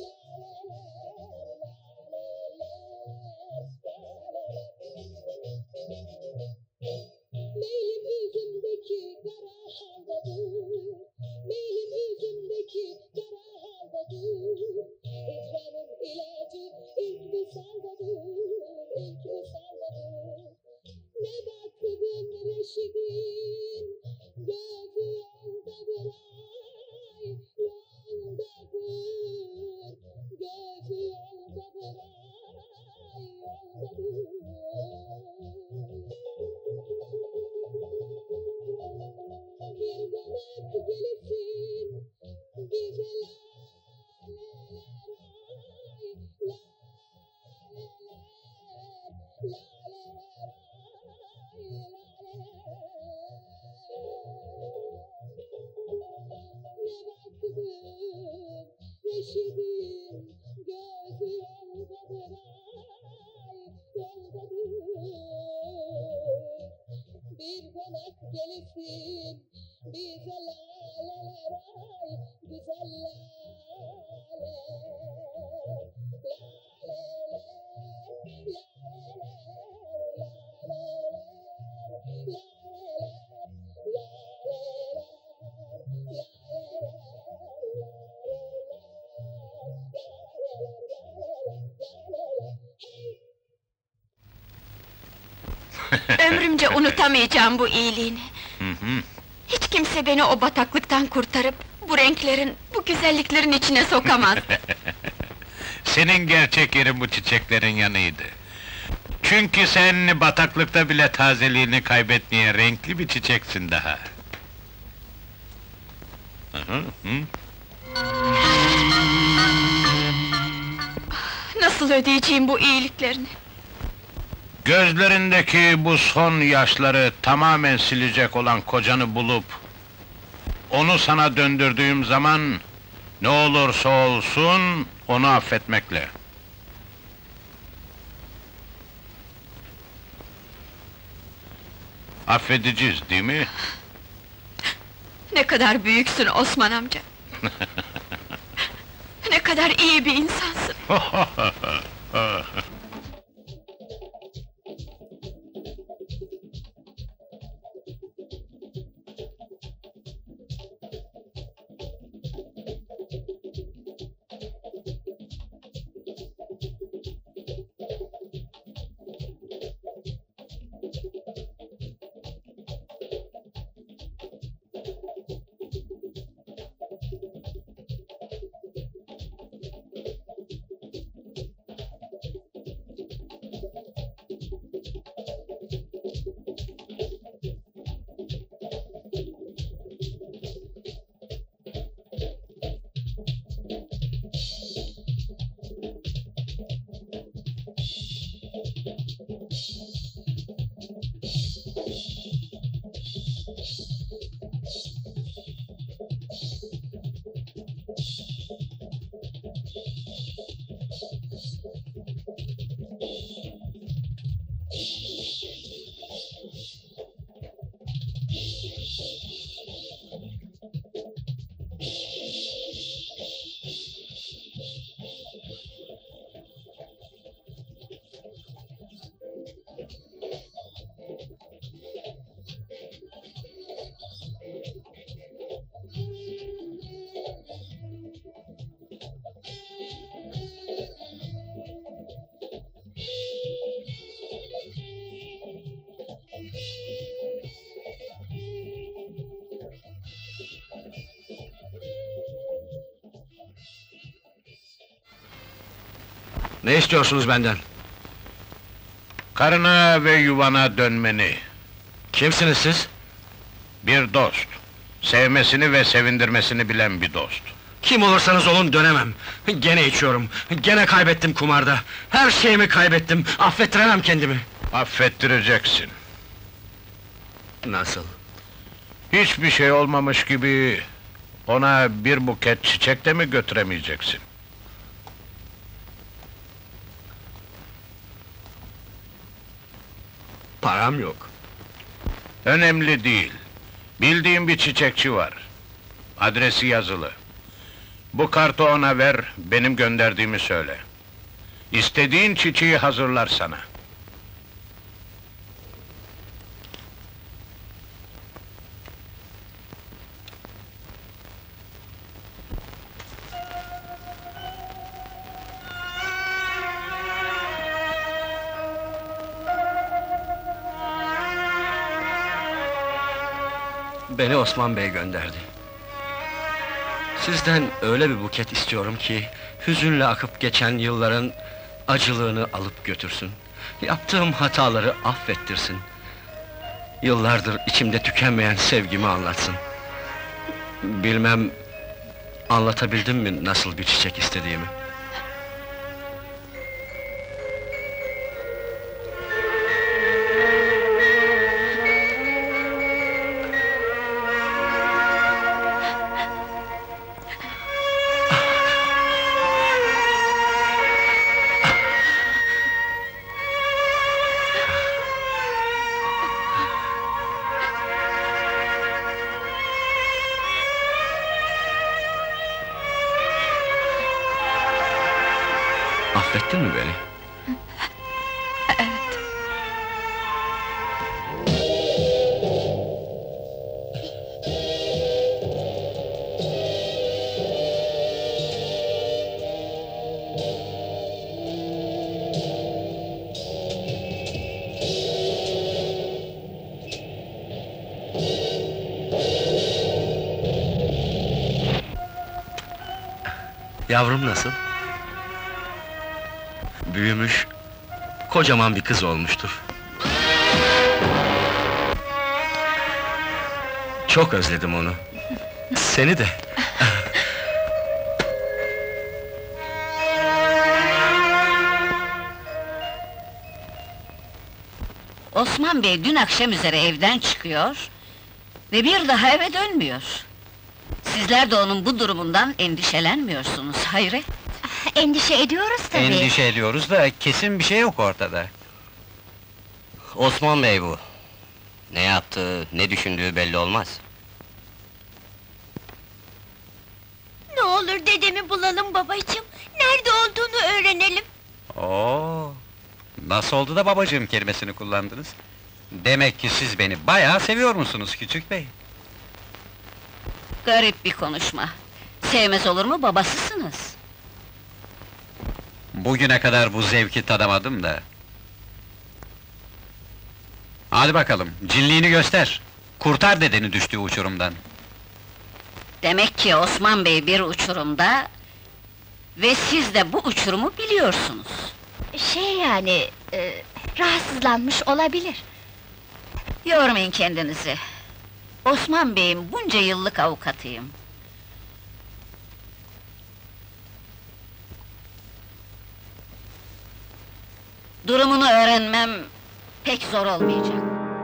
laleler. Meylim üzümdeki kara haldadır, meylim üzümdeki kara haldadır. Hicranın ilacı ilk visaldadır, ilk visaldadır. Ne baktın Reşid'in gözü yoldadır ay, yoldadır. Gözü yoldadır ay, yoldadır. Bir konak gelirsin, bize laleler ay, laleler, laleler ay, laleler. Ne baktın Reşid'in gözü yoldadır ay, yoldadır. Bir konak gelirsin, bize laleler ay, güzel laleler. Laleler, laleler, laleler, Ömrümce unutamayacağım bu iyiliğini. Hı hı. Hiç kimse beni o bataklıktan kurtarıp... bu renklerin, bu güzelliklerin içine sokamaz. Senin gerçek yerin bu çiçeklerin yanıydı. Çünkü sen bataklıkta bile tazeliğini kaybetmeye renkli bir çiçeksin daha. Hı hı, hı. Nasıl ödeyeceğim bu iyiliklerini? Gözlerindeki bu son yaşları tamamen silecek olan kocanı bulup... onu sana döndürdüğüm zaman... ne olursa olsun, onu affetmekle. Affedeceğiz, değil mi? Ne kadar büyüksün Osman amca! Ne kadar iyi bir insansın. Ne istiyorsunuz benden? Karına ve yuvana dönmeni. Kimsiniz siz? Bir dost. Sevmesini ve sevindirmesini bilen bir dost. Kim olursanız olun dönemem. Gene içiyorum, gene kaybettim kumarda. Her şeyimi kaybettim, affettiremem kendimi. Affettireceksin. Nasıl? Hiçbir şey olmamış gibi... ona bir buket çiçek de mi götüremeyeceksin? Param yok. Önemli değil. Bildiğim bir çiçekçi var. Adresi yazılı. Bu kartı ona ver, benim gönderdiğimi söyle. İstediğin çiçeği hazırlar sana. Beni Osman Bey gönderdi. Sizden öyle bir buket istiyorum ki... hüzünle akıp geçen yılların acılığını alıp götürsün. Yaptığım hataları affettirsin. Yıllardır içimde tükenmeyen sevgimi anlatsın. Bilmem... anlatabildim mi nasıl bir çiçek istediğimi? Affettin mi beni? Evet. Yavrum nasıl? Büyümüş, kocaman bir kız olmuştur. Çok özledim onu. Seni de. Osman Bey dün akşam üzere evden çıkıyor... ve bir daha eve dönmüyor. Sizler de onun bu durumundan endişelenmiyorsunuz, hayret! Endişe ediyoruz tabii. Endişe ediyoruz da kesin bir şey yok ortada. Osman Bey bu. Ne yaptığı, ne düşündüğü belli olmaz. Ne olur dedemi bulalım babacığım. Nerede olduğunu öğrenelim. Oo, nasıl oldu da babacığım kelimesini kullandınız? Demek ki siz beni bayağı seviyor musunuz küçük bey? Garip bir konuşma. Sevmez olur mu, babasısınız. Bugüne kadar bu zevki tadamadım da. Hadi bakalım, cinliğini göster. Kurtar dedeni düştüğü uçurumdan. Demek ki Osman Bey bir uçurumda... ...ve siz de bu uçurumu biliyorsunuz. Şey yani, e, rahatsızlanmış olabilir. Yormayın kendinizi. Osman Bey'in bunca yıllık avukatıyım. Durumunu öğrenmem pek zor olmayacak.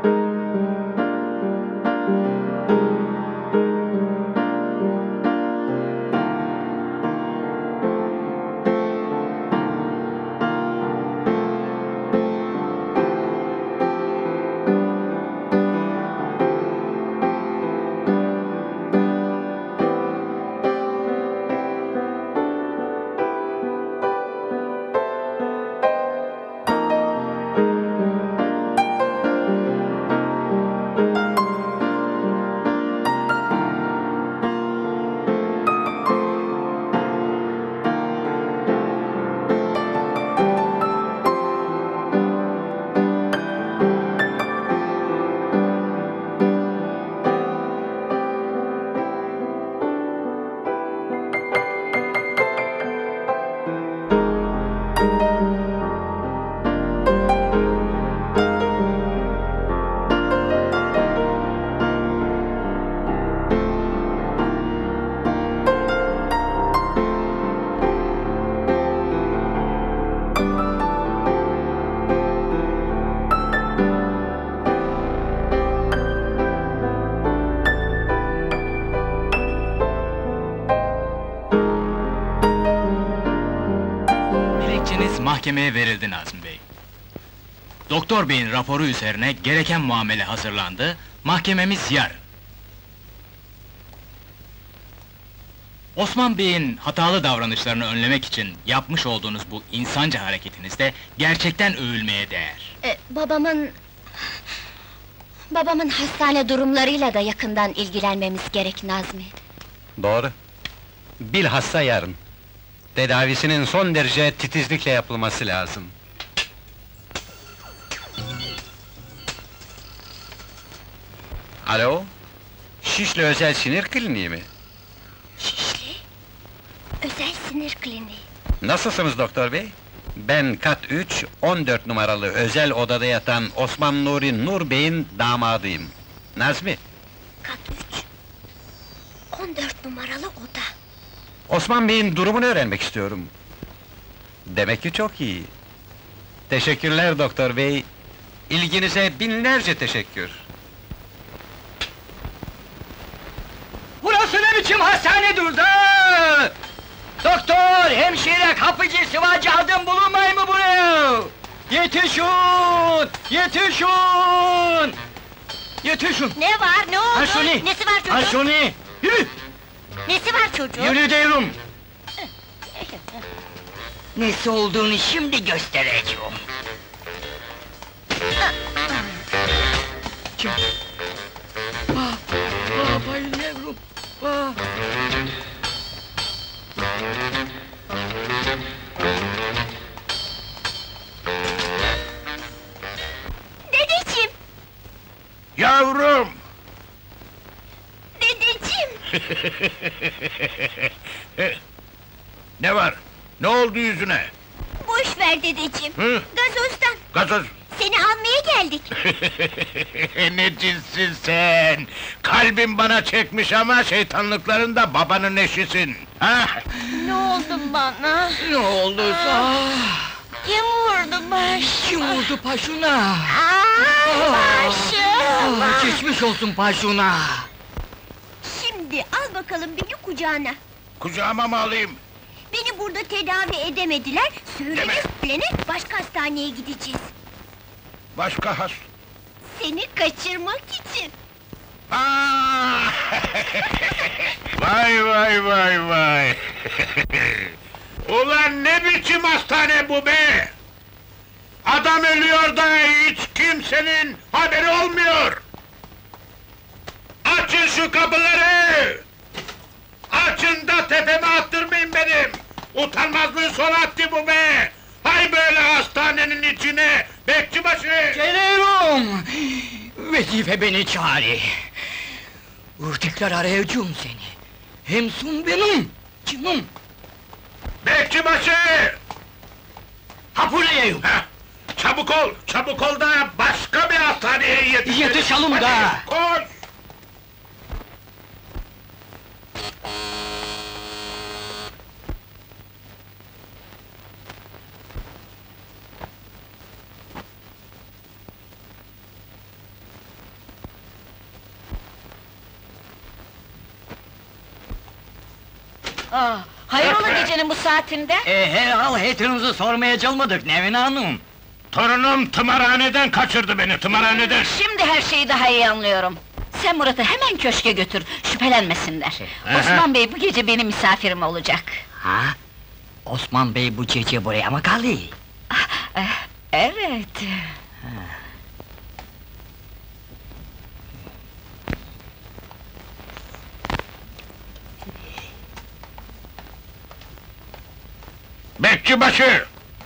Mahkemeye verildi Nazmi Bey. Doktor Bey'in raporu üzerine gereken muamele hazırlandı, mahkememiz yarın. Osman Bey'in hatalı davranışlarını önlemek için yapmış olduğunuz bu insanca hareketinizde gerçekten övülmeye değer. E, babamın... Babamın hastane durumlarıyla da yakından ilgilenmemiz gerek Nazmi. Doğru. Bilhassa yarın. Tedavisinin son derece titizlikle yapılması lazım. Alo? Şişli Özel Sinir Kliniği mi? Şişli? Özel sinir kliniği. Nasılsınız doktor bey? Ben kat üç, on dört numaralı özel odada yatan Osman Nuri Nur Bey'in damadıyım. Nazmi? Kat üç, on dört numaralı oda. Osman Bey'in durumunu öğrenmek istiyorum. Demek ki çok iyi. Teşekkürler doktor bey. İlginize binlerce teşekkür. Burası ne biçim hastane durdu? Doktor, hemşire, kapıcı, sıvacı adım bulunmayı mı buraya? Yetişin! Yetişin! Yetişin! Ne var, ne oldu? Haşoni! Nesi var çocuğun? Haşoni! Yürü! Nesi var çocuğun? Yürü diyorum! Nesi olduğunu şimdi göstereceğim. Kim? Ah, ah, bayıl yavrum! Ah. Dedeciğim! Yavrum! Dedeciğim! Ne var? Ne oldu yüzüne? Boş ver dedeciğim! Hı? Gazozdan! Gazoz! Seni almaya geldik! Ne cinsin sen! Kalbim bana çekmiş ama şeytanlıkların da babanın eşisin! Ha? Ne oldu bana? Ne olduysa? Kim vurdu baş? Kim vurdu paşuna? Ay başım! Ah, geçmiş olsun paşuna! Şimdi al bakalım beni kucağına! Kucağıma mı alayım? Beni burada tedavi edemediler, söylene başka hastaneye gideceğiz! Başka has... Seni kaçırmak için! Aa! Vay vay vay vay! Ulan ne biçim hastane bu be! Adam ölüyor da hiç kimsenin haberi olmuyor! Açın şu kapıları! Açın da tepeme attırmayın benim! Utanmazlığı son attı bu be! Hay böyle hastanenin içine! Bekçibaşı! Geliyorum! Vazife beni çağırıyor. Tekrar arayacağım seni. Hemsun benim, canım. Bekçibaşı! Ha buradayım. Heh, çabuk ol, çabuk ol da başka bir hastaneye yetişelim! Yetişelim Hadi, da! koş! Aa, hayrola gecenin bu saatinde? E, herhal hatırınızı sormaya çalmadık Nevin Hanım. Torunum tımarhaneden kaçırdı beni, tımarhaneden! Şimdi her şeyi daha iyi anlıyorum. Sen Murat'ı hemen köşke götür, şüphelenmesinler. Osman Bey bu gece benim misafirim olacak. Ha? Osman Bey bu gece buraya mı kaldı? Eh, Evet. Bekçibaşı!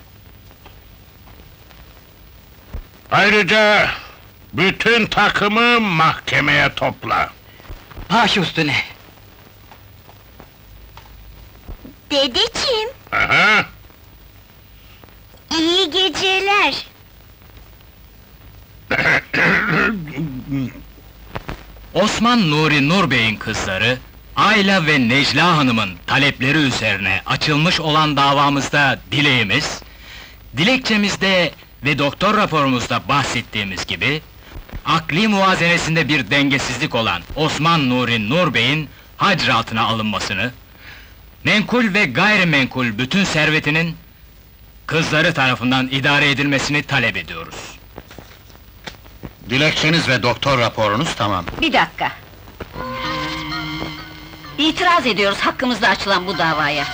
Ayrıca bütün takımı mahkemeye topla. Baş üstüne. Dedeciğim, Aha. iyi geceler. Osman Nuri Nur Bey'in kızları, Ayla ve Necla Hanım'ın talepleri üzerine açılmış olan davamızda dileğimiz, dilekçemizde ve doktor raporumuzda bahsettiğimiz gibi, akli muvazenesinde bir dengesizlik olan Osman Nuri Nur Bey'in hacr altına alınmasını, menkul ve gayrimenkul bütün servetinin kızları tarafından idare edilmesini talep ediyoruz. Dilekçeniz ve doktor raporunuz tamam. Bir dakika. İtiraz ediyoruz hakkımızda açılan bu davaya.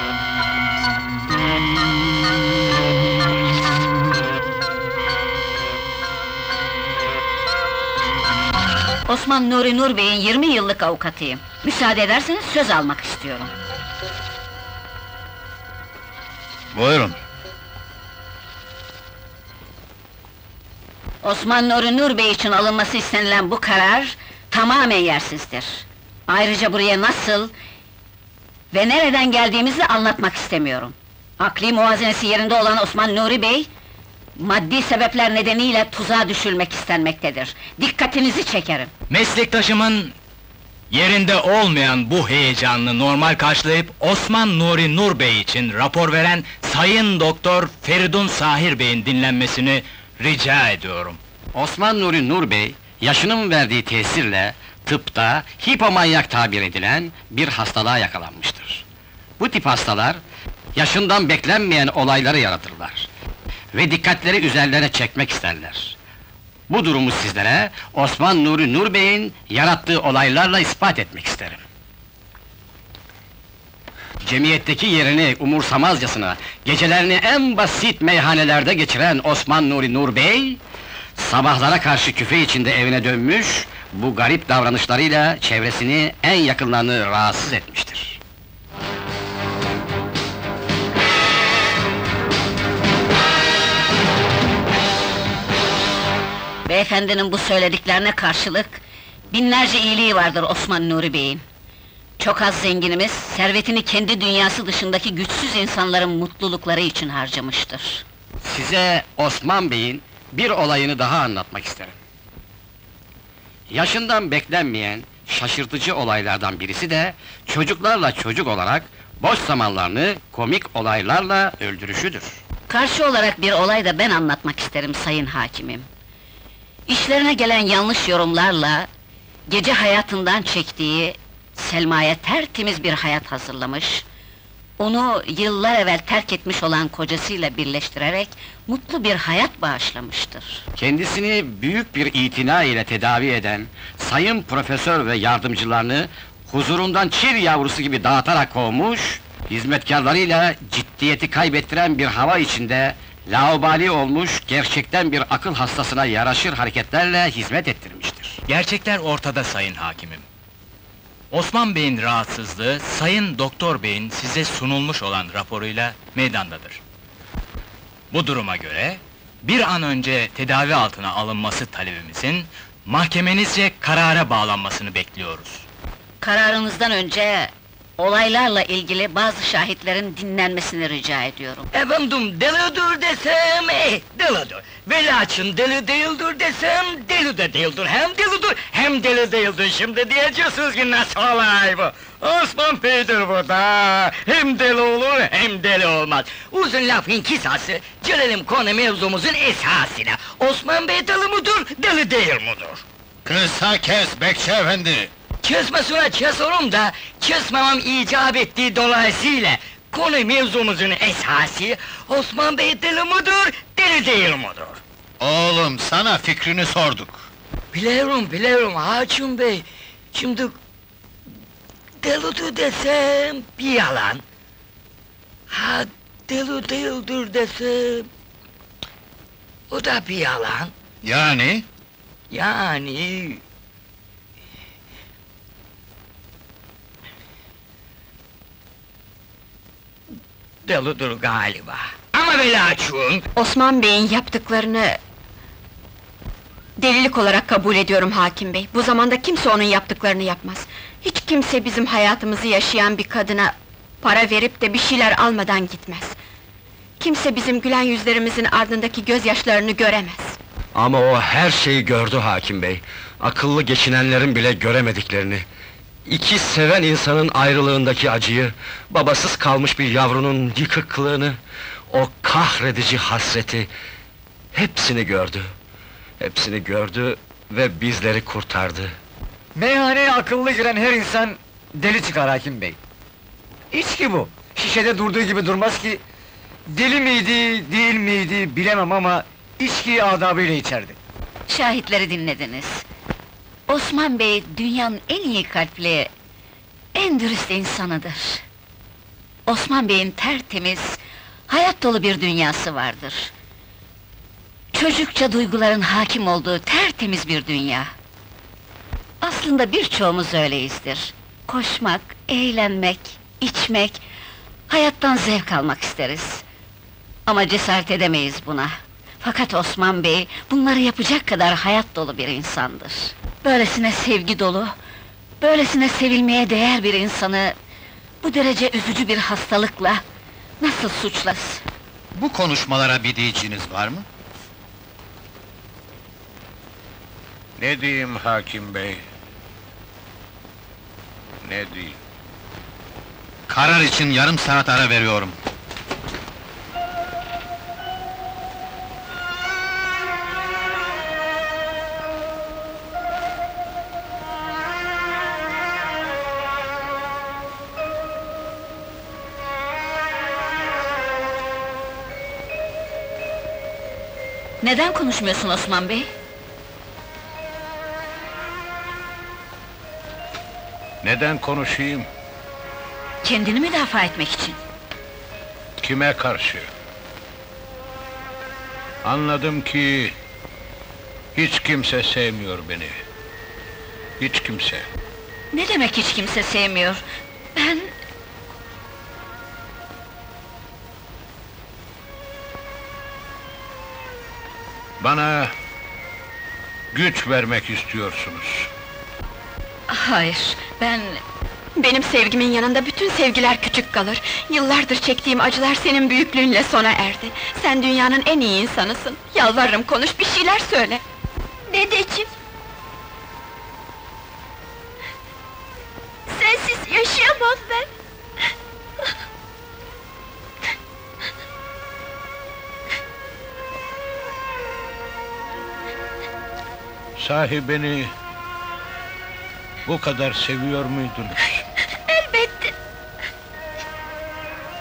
Osman Nuri Nur Bey'in yirmi yıllık avukatıyım. Müsaade ederseniz söz almak istiyorum. Buyurun. Osman Nuri Nur Bey için alınması istenilen bu karar tamamen yersizdir. Ayrıca buraya nasıl ve nereden geldiğimizi anlatmak istemiyorum. Akli muvazenesi yerinde olan Osman Nuri Bey, maddi sebepler nedeniyle tuzağa düşülmek istenmektedir. Dikkatinizi çekerim. Meslektaşımın yerinde olmayan bu heyecanını normal karşılayıp Osman Nuri Nur Bey için rapor veren Sayın Doktor Feridun Sahir Bey'in dinlenmesini rica ediyorum. Osman Nuri Nur Bey, yaşının verdiği tesirle tıpta hipomanyak tabir edilen bir hastalığa yakalanmıştır. Bu tip hastalar, yaşından beklenmeyen olayları yaratırlar ve dikkatleri üzerlerine çekmek isterler. Bu durumu sizlere Osman Nuri Nur Bey'in yarattığı olaylarla ispat etmek isterim. Cemiyetteki yerini umursamazcasına, gecelerini en basit meyhanelerde geçiren Osman Nuri Nur Bey, sabahlara karşı küfe içinde evine dönmüş, bu garip davranışlarıyla çevresini, en yakınlarını rahatsız etmiştir. Beyefendinin bu söylediklerine karşılık, binlerce iyiliği vardır Osman Nuri Bey'in. Çok az zenginimiz, servetini kendi dünyası dışındaki güçsüz insanların mutlulukları için harcamıştır. Size Osman Bey'in bir olayını daha anlatmak isterim. Yaşından beklenmeyen, şaşırtıcı olaylardan birisi de, çocuklarla çocuk olarak, boş zamanlarını komik olaylarla öldürüşüdür. Karşı olarak bir olay da ben anlatmak isterim sayın hakimim. İşlerine gelen yanlış yorumlarla, gece hayatından çektiği, Selma'ya tertemiz bir hayat hazırlamış, Onu yıllar evvel terk etmiş olan kocasıyla birleştirerek mutlu bir hayat bağışlamıştır. Kendisini büyük bir itina ile tedavi eden sayın profesör ve yardımcılarını huzurundan çil yavrusu gibi dağıtarak kovmuş, hizmetkarlarıyla ciddiyeti kaybettiren bir hava içinde laubali olmuş, gerçekten bir akıl hastasına yaraşır hareketlerle hizmet ettirmiştir. Gerçekler ortada sayın hakimim. Osman Bey'in rahatsızlığı, sayın doktor beyin size sunulmuş olan raporuyla meydandadır. Bu duruma göre, bir an önce tedavi altına alınması talebimizin, mahkemenizce karara bağlanmasını bekliyoruz. Kararınızdan önce, olaylarla ilgili bazı şahitlerin dinlenmesini rica ediyorum. Efendim, delidir desem, eh, delidir. Velaçın deli değildir desem, deli de değildir. Hem delidir, hem deli değildir. Şimdi diyeceksiniz ki nasıl olay bu? Osman Bey'dir burada. Hem deli olur, hem deli olmaz. Uzun lafın kısası, gelelim konu mevzumuzun esasına. Osman Bey deli midir, deli değil midir? Kısa kes Bekçi efendi! Kesmesine keserim da, kesmemem icap ettiği dolayısıyla... Konu mevzumuzun esası, Osman Bey deli midir, deli değil midir? Oğlum, sana fikrini sorduk. Biliyorum, biliyorum hakim bey. Şimdi... Delidir desem bir yalan. Ha, deli değildir desem... O da bir yalan. Yani? Yani... Delidir galiba. Ama velaçun... Osman Bey'in yaptıklarını... Delilik olarak kabul ediyorum hakim bey. Bu zamanda kimse onun yaptıklarını yapmaz. Hiç kimse bizim hayatımızı yaşayan bir kadına... para verip de bir şeyler almadan gitmez. Kimse bizim gülen yüzlerimizin ardındaki gözyaşlarını göremez. Ama o her şeyi gördü hakim bey. Akıllı geçinenlerin bile göremediklerini. İki seven insanın ayrılığındaki acıyı, babasız kalmış bir yavrunun yıkıklığını, o kahredici hasreti, hepsini gördü. Hepsini gördü ve bizleri kurtardı. Meyhaneye akıllı giren her insan deli çıkar hakim bey. İçki bu. Şişede durduğu gibi durmaz ki. Deli miydi, değil miydi bilemem ama içkiyi adabıyla içerdi. Şahitleri dinlediniz. Osman Bey, dünyanın en iyi kalpli, en dürüst insanıdır. Osman Bey'in tertemiz, hayat dolu bir dünyası vardır. Çocukça duyguların hakim olduğu tertemiz bir dünya. Aslında birçoğumuz öyleyizdir. Koşmak, eğlenmek, içmek, hayattan zevk almak isteriz. Ama cesaret edemeyiz buna. Fakat Osman Bey, bunları yapacak kadar hayat dolu bir insandır. Böylesine sevgi dolu, böylesine sevilmeye değer bir insanı... bu derece üzücü bir hastalıkla nasıl suçlasın? Bu konuşmalara bir diyeceğiniz var mı? Ne diyeyim hakim bey? Ne diyeyim? Karar için yarım saat ara veriyorum. Neden konuşmuyorsun Osman Bey? Neden konuşayım? Kendini müdafaa etmek için. Kime karşı? Anladım ki... hiç kimse sevmiyor beni. Hiç kimse. Ne demek hiç kimse sevmiyor? Ben... Bana... güç vermek istiyorsunuz. Hayır, ben... Benim sevgimin yanında bütün sevgiler küçük kalır. Yıllardır çektiğim acılar senin büyüklüğünle sona erdi. Sen dünyanın en iyi insanısın. Yalvarırım konuş, bir şeyler söyle. Dedeciğim! Sensiz yaşayamam ben! Sahi beni... bu kadar seviyor muydunuz? Elbette!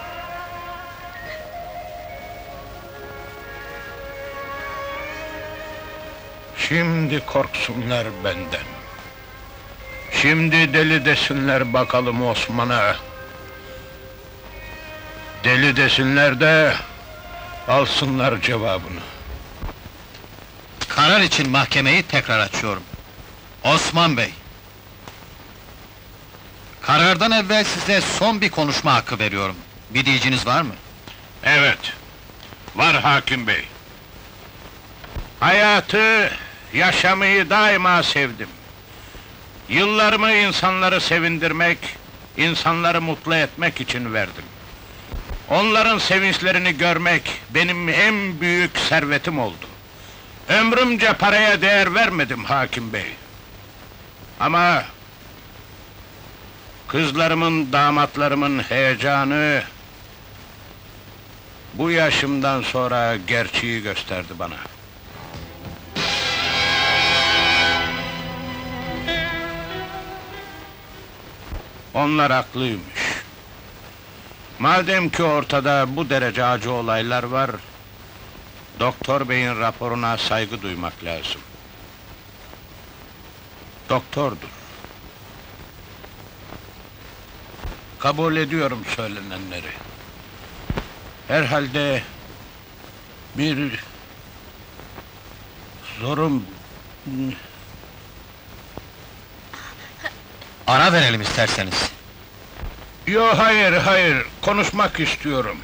Şimdi korksunlar benden. Şimdi deli desinler bakalım Osman'a. Deli desinler de alsınlar cevabını. Karar için mahkemeyi tekrar açıyorum. Osman Bey! Karardan evvel size son bir konuşma hakkı veriyorum. Bir diyeceğiniz var mı? Evet, var hakim bey. Hayatı, yaşamayı daima sevdim. Yıllarımı insanları sevindirmek, insanları mutlu etmek için verdim. Onların sevinçlerini görmek benim en büyük servetim oldu. Ömrümce paraya değer vermedim hakim bey. Ama kızlarımın, damatlarımın heyecanı bu yaşımdan sonra gerçeği gösterdi bana. Onlar haklıymış. Madem ki ortada bu derece acı olaylar var, doktor beyin raporuna saygı duymak lazım. Doktordur. Kabul ediyorum söylenenleri. Herhalde bir zorum... Ara verelim isterseniz. Yo hayır hayır, konuşmak istiyorum.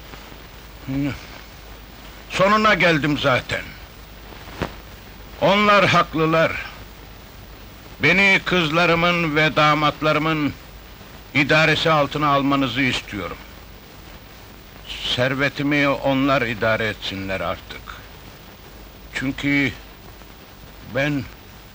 Sonuna geldim zaten. Onlar haklılar. Beni kızlarımın ve damatlarımın idaresi altına almanızı istiyorum. Servetimi onlar idare etsinler artık. Çünkü ben...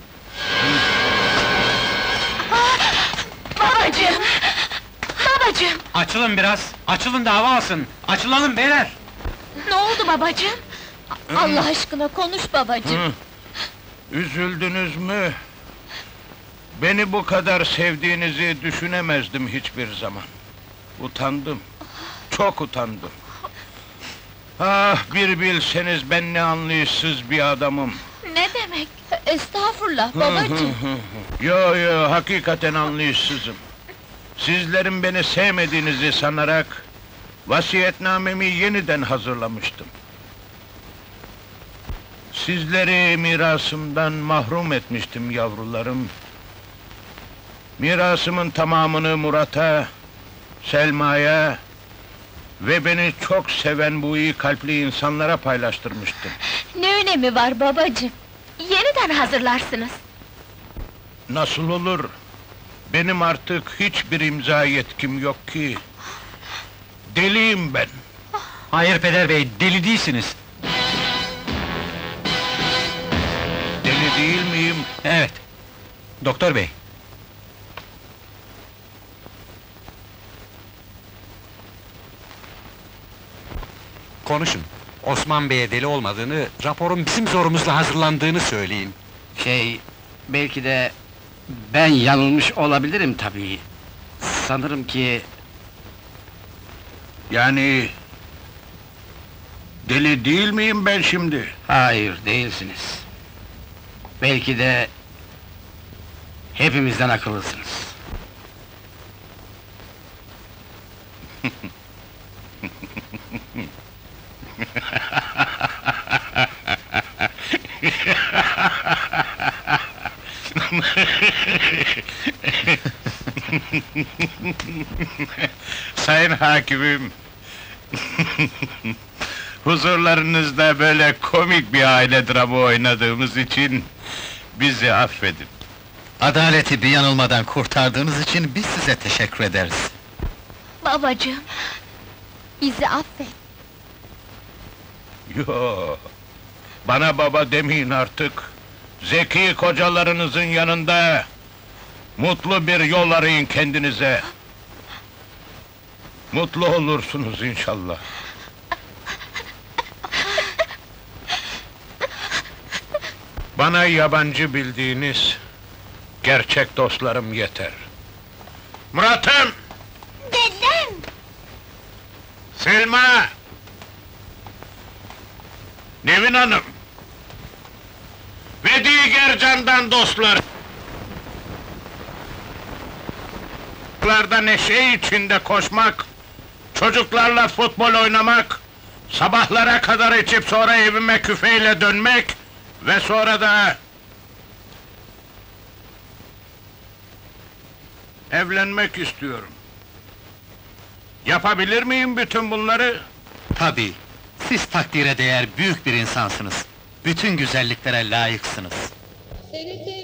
Babacığım! Babacığım! Açılın biraz, açılın dava alsın! Açılalım beyler! Ne oldu babacığım? Allah aşkına konuş babacığım! Hı. Üzüldünüz mü? Beni bu kadar sevdiğinizi düşünemezdim hiçbir zaman. Utandım, çok utandım. Ah, bir bilseniz ben ne anlayışsız bir adamım. Ne demek? Estağfurullah babacığım! Yo yo, hakikaten anlayışsızım. Sizlerin beni sevmediğinizi sanarak vasiyetnamemi yeniden hazırlamıştım. Sizleri mirasımdan mahrum etmiştim yavrularım. Mirasımın tamamını Murat'a, Selma'ya ve beni çok seven bu iyi kalpli insanlara paylaştırmıştım. Ne önemi var babacığım? Yeniden hazırlarsınız. Nasıl olur? Benim artık hiçbir imza yetkim yok ki. Deliyim ben. Hayır peder bey, deli değilsiniz. Deli değil miyim? Evet. Doktor bey. Konuşun. Osman Bey'e deli olmadığını, raporun bizim zorumuzla hazırlandığını söyleyin. Şey, belki de ben yanılmış olabilirim tabii. Sanırım ki Yani... Deli değil miyim ben şimdi? hayır değilsiniz. Belki de hepimizden akıllısınız. Sayın hakimim, huzurlarınızda böyle komik bir aile dramı oynadığımız için bizi affedin. Adaleti bir yanılmadan kurtardığınız için biz size teşekkür ederiz. Babacığım! Bizi affet! Yo, bana baba demeyin artık. Zeki kocalarınızın yanında mutlu bir yol arayın kendinize. Mutlu olursunuz inşallah. Bana yabancı bildiğiniz gerçek dostlarım yeter. Murat'ım! Dedem! Selma! Nevin Hanım! Ve Bedi Gercan'dan dostlar. Çocuklarda neşe içinde koşmak, çocuklarla futbol oynamak, sabahlara kadar içip sonra evime küfeyle dönmek ve sonra da evlenmek istiyorum. Yapabilir miyim bütün bunları? Tabii, siz takdire değer büyük bir insansınız. Bütün güzelliklere layıksınız. Seni